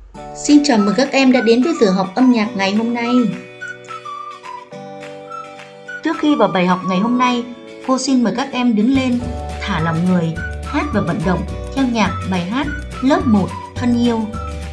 Xin chào mừng các em đã đến với giờ học âm nhạc ngày hôm nay. Trước khi vào bài học ngày hôm nay, cô xin mời các em đứng lên, thả lỏng người, hát và vận động theo nhạc bài hát lớp 1 Thân yêu.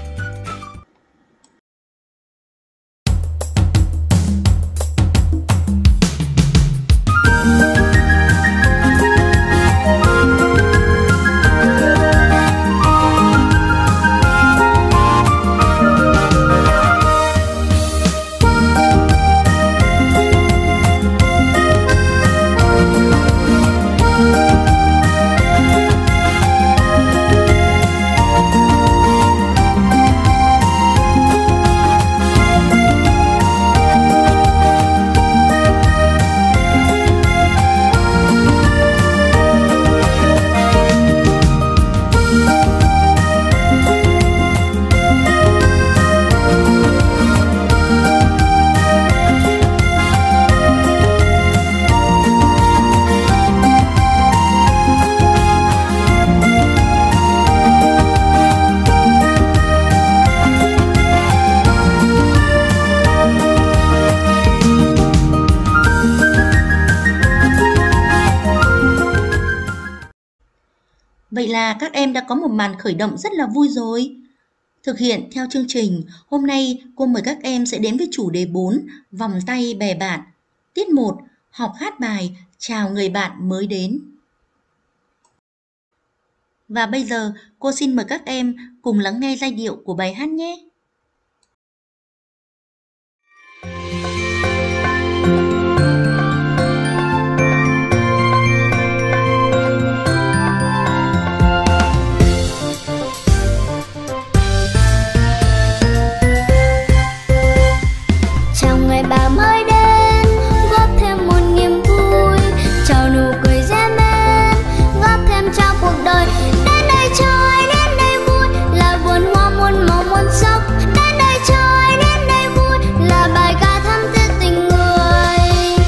Vậy là các em đã có một màn khởi động rất là vui rồi. Thực hiện theo chương trình, hôm nay cô mời các em sẽ đến với chủ đề 4, vòng tay bè bạn. Tiết 1, học hát bài Chào người bạn mới đến. Và bây giờ cô xin mời các em cùng lắng nghe giai điệu của bài hát nhé. Chào người bạn mới đến, góp thêm một niềm vui, chào nụ cười dễ mến, góp thêm cho cuộc đời. Đến đây chơi, đến đây vui, là vườn hoa muôn màu muôn sắc. Đến đây chơi, đến đây vui, là bài ca thắm thiết tình người.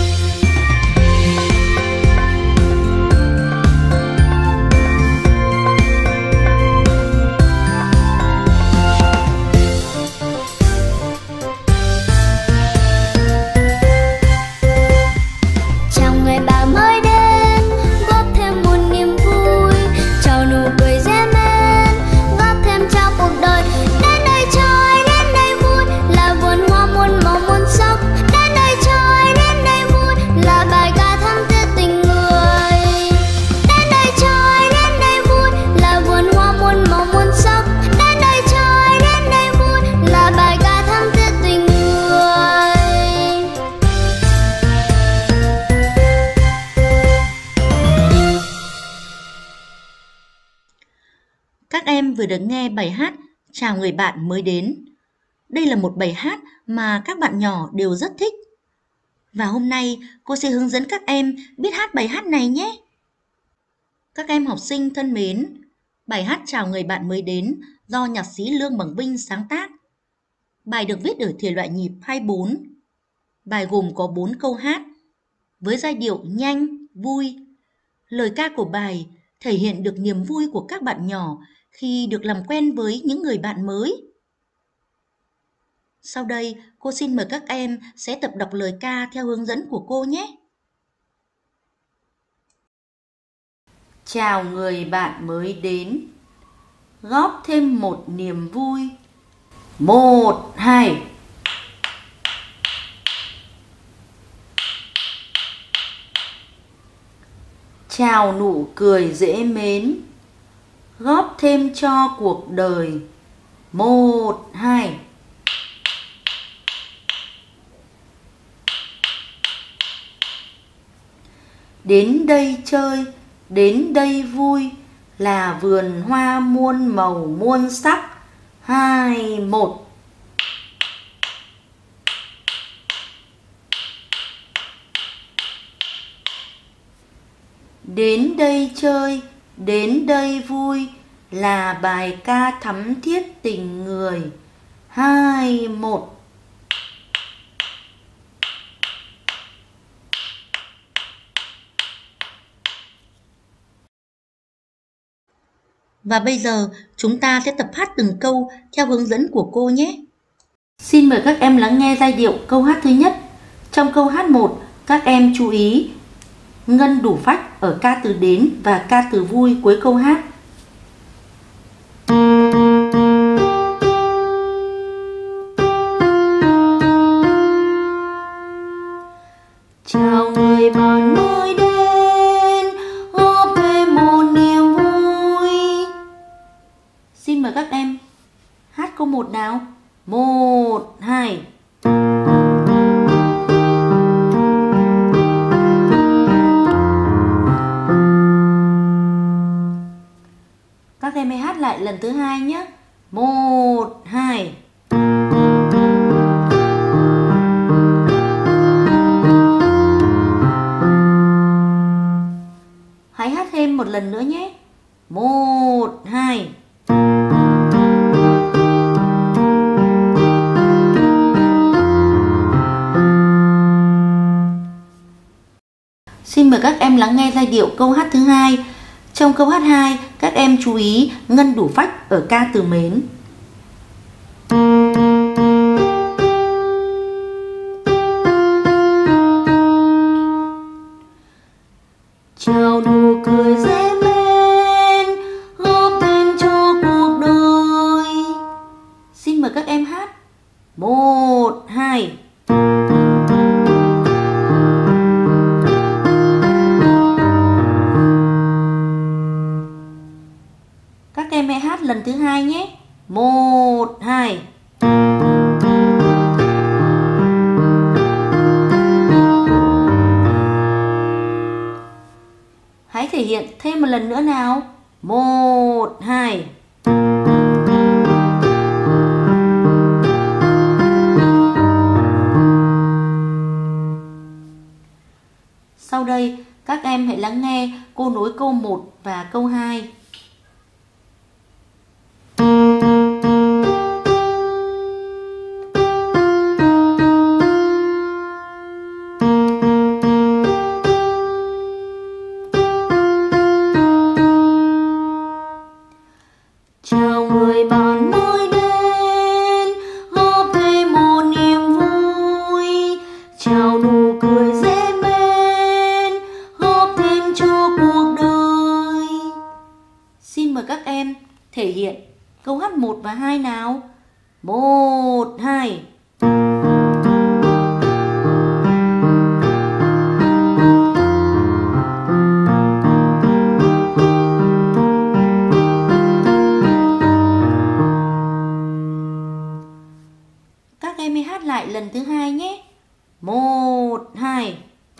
Chào người bạn mới đến, góp thêm một niềm vui, chào nụ cười dễ mến, góp thêm cho cuộc đời. Đến đây chơi, đến đây vui, là vườn hoa muôn màu muôn sắc. Đến đây chơi, đến đây vui, là bài ca thắm thiết tình người. Đến đây chơi, đến đây vui, là vườn hoa muôn màu muôn sắc. Đến đây chơi, đến đây vui, là bài ca thắm thiết tình người. Các em vừa được nghe bài hát Chào người bạn mới đến. Đây là một bài hát mà các bạn nhỏ đều rất thích. Và hôm nay cô sẽ hướng dẫn các em biết hát bài hát này nhé. Các em học sinh thân mến, bài hát Chào người bạn mới đến do nhạc sĩ Lương Bằng Vinh sáng tác. Bài được viết ở thể loại nhịp 2/4. Bài gồm có 4 câu hát với giai điệu nhanh, vui. Lời ca của bài thể hiện được niềm vui của các bạn nhỏ khi được làm quen với những người bạn mới. Sau đây, cô xin mời các em sẽ tập đọc lời ca theo hướng dẫn của cô nhé. Chào người bạn mới đến, góp thêm một niềm vui. 1, 2. Chào nụ cười dễ mến, góp thêm cho cuộc đời. 1, 2. Đến đây chơi, đến đây vui, là vườn hoa muôn màu muôn sắc. 2, 1. Đến đây chơi, đến đây vui, là bài ca thắm thiết tình người. 2, 1. Và bây giờ chúng ta sẽ tập hát từng câu theo hướng dẫn của cô nhé. Xin mời các em lắng nghe giai điệu câu hát thứ nhất. Trong câu hát 1, các em chú ý ngân đủ phách ở ca từ đến và ca từ vui cuối câu hát. Chào người bạn mới đến, góp thêm một niềm vui. Xin mời các em hát câu 1 nào. 1, 2. Các em hãy hát lại lần thứ 2 nhé. 1, 2. Hãy hát thêm một lần nữa nhé. 1, 2. Xin mời các em lắng nghe giai điệu câu hát thứ 2. Trong câu hát 2, các em chú ý ngân đủ phách ở ca từ mến. Chào nụ cười dễ mến, góp thêm cho cuộc đời. Xin mời các em hát. 1, 2. Các em hãy hát lần thứ 2 nhé. 1, 2. Hãy thể hiện thêm một lần nữa nào. 1, 2. Sau đây, các em hãy lắng nghe cô nối câu 1 và câu 2. Chào người bạn mới đến, góp thêm một niềm vui. Chào nụ cười dễ mến, góp thêm cho cuộc đời. Xin mời các em thể hiện câu hát 1 và 2 nào. 1, 2. Các em hãy hát lại lần thứ 2 nhé. 1, 2.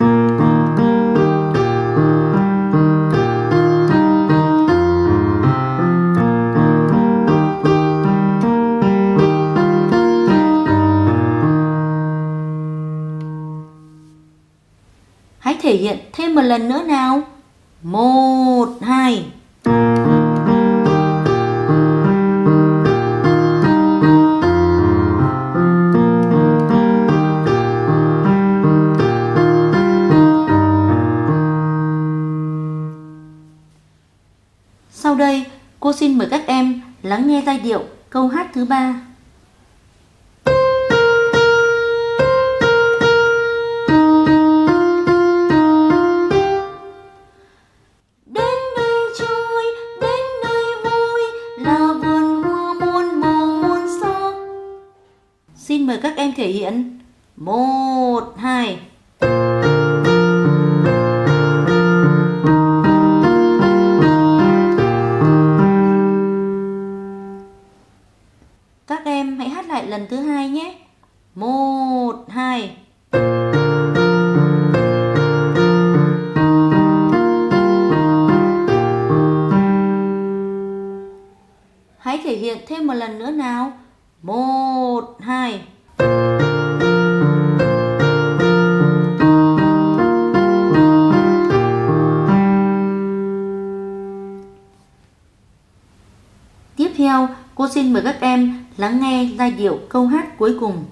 Hãy thể hiện thêm một lần nữa nào. 1, 2. Sau đây, cô xin mời các em lắng nghe giai điệu câu hát thứ 3. Đến đây chơi, đến đây vui, là vườn hoa muôn màu muôn sắc. Xin mời các em thể hiện. 1, 2. Các em hãy hát lại lần thứ 2 nhé. 1, 2. Hãy thể hiện thêm một lần nữa nào. 1, 2. Tiếp theo, cô xin mời các em lắng nghe giai điệu câu hát cuối cùng.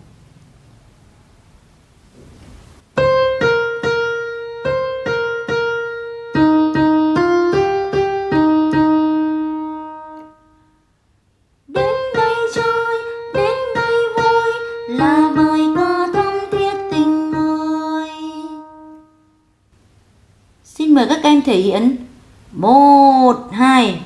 thể hiện 1, 2.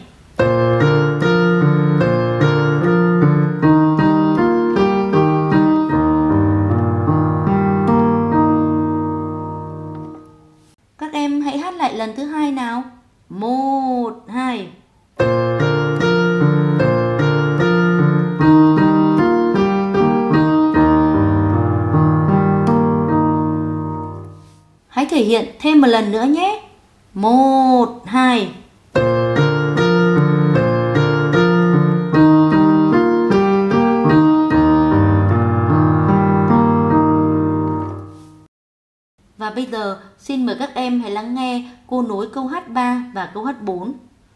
Các em hãy hát lại lần thứ hai nào. 1, 2. Hãy thể hiện thêm một lần nữa nhé. 1, 2. Và bây giờ xin mời các em hãy lắng nghe cô nối câu hát 3 và câu hát 4.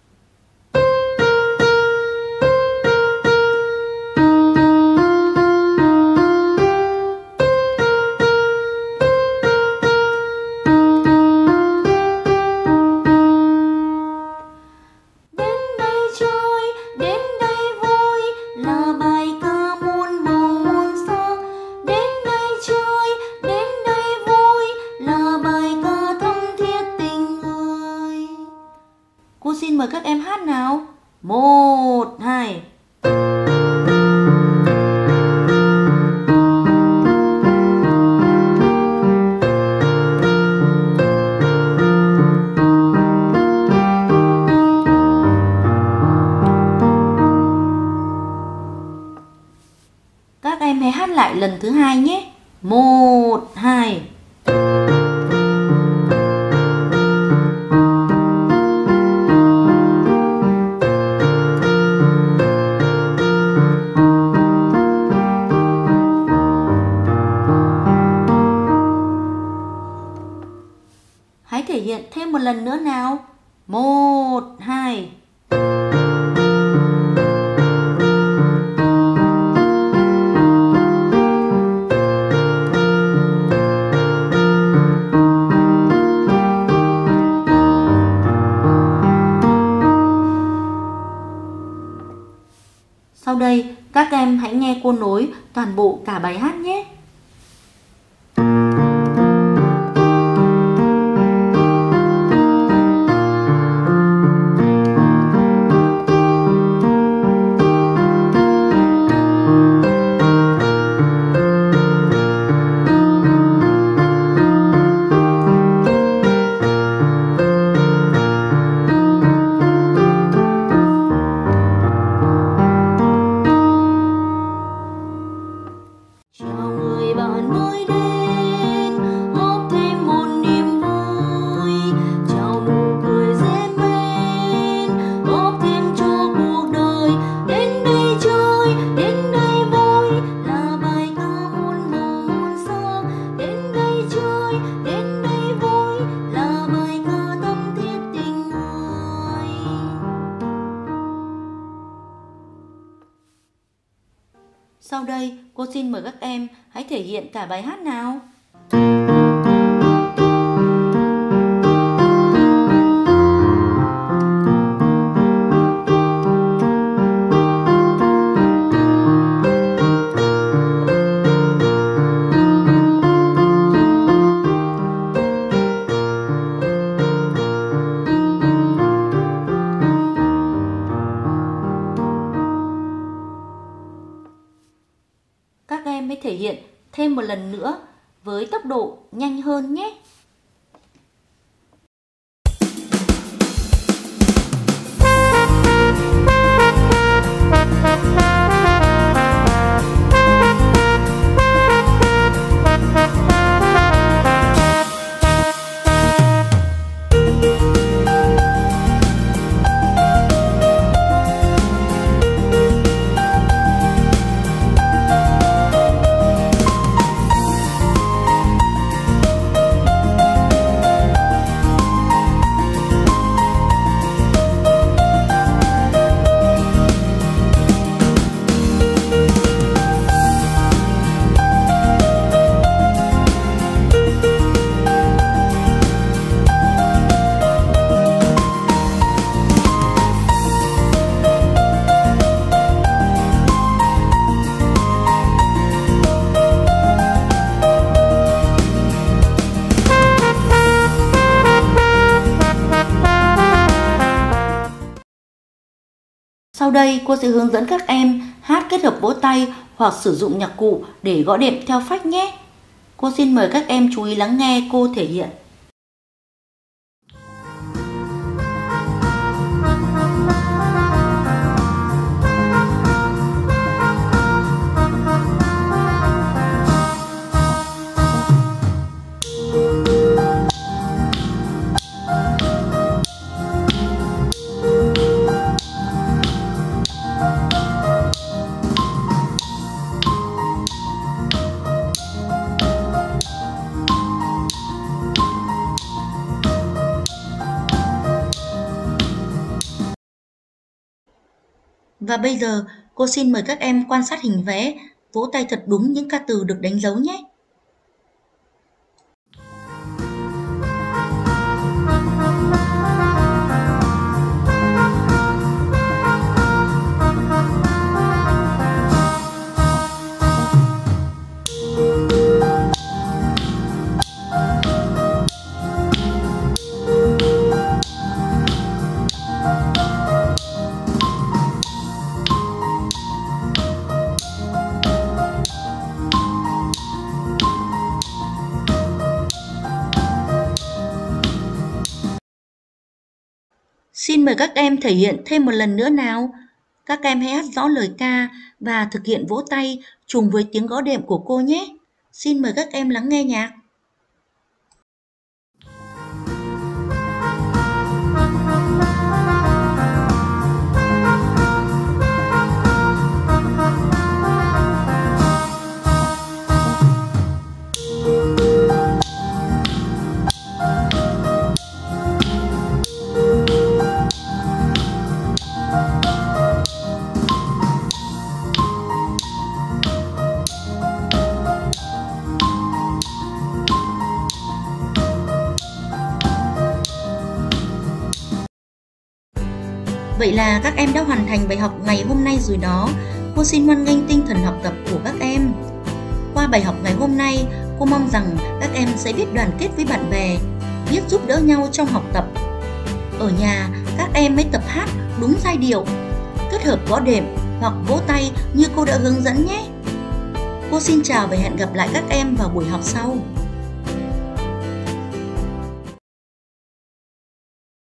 Cô xin mời các em hát nào. 1, 2. Các em hãy hát lại lần thứ hai nhé. 1, 2. Hãy thể hiện thêm một lần nữa nào. 1, 2. Sau đây, các em hãy nghe cô nối toàn bộ cả bài hát nhé. Sau đây, cô xin mời các em hãy thể hiện cả bài hát nào. Các em hãy thể hiện thêm một lần nữa với tốc độ nhanh hơn nhé. Sau đây cô sẽ hướng dẫn các em hát kết hợp vỗ tay hoặc sử dụng nhạc cụ để gõ đệm theo phách nhé. Cô xin mời các em chú ý lắng nghe cô thể hiện. Và bây giờ cô xin mời các em quan sát hình vẽ, vỗ tay thật đúng những ca từ được đánh dấu nhé. Xin mời các em thể hiện thêm một lần nữa nào. Các em hãy hát rõ lời ca và thực hiện vỗ tay trùng với tiếng gõ đệm của cô nhé. Xin mời các em lắng nghe nhạc. Vậy là các em đã hoàn thành bài học ngày hôm nay rồi đó. Cô xin hoan nghênh tinh thần học tập của các em. Qua bài học ngày hôm nay, cô mong rằng các em sẽ biết đoàn kết với bạn bè, biết giúp đỡ nhau trong học tập. Ở nhà, các em hãy tập hát đúng giai điệu, kết hợp gõ đệm hoặc vỗ tay như cô đã hướng dẫn nhé. Cô xin chào và hẹn gặp lại các em vào buổi học sau.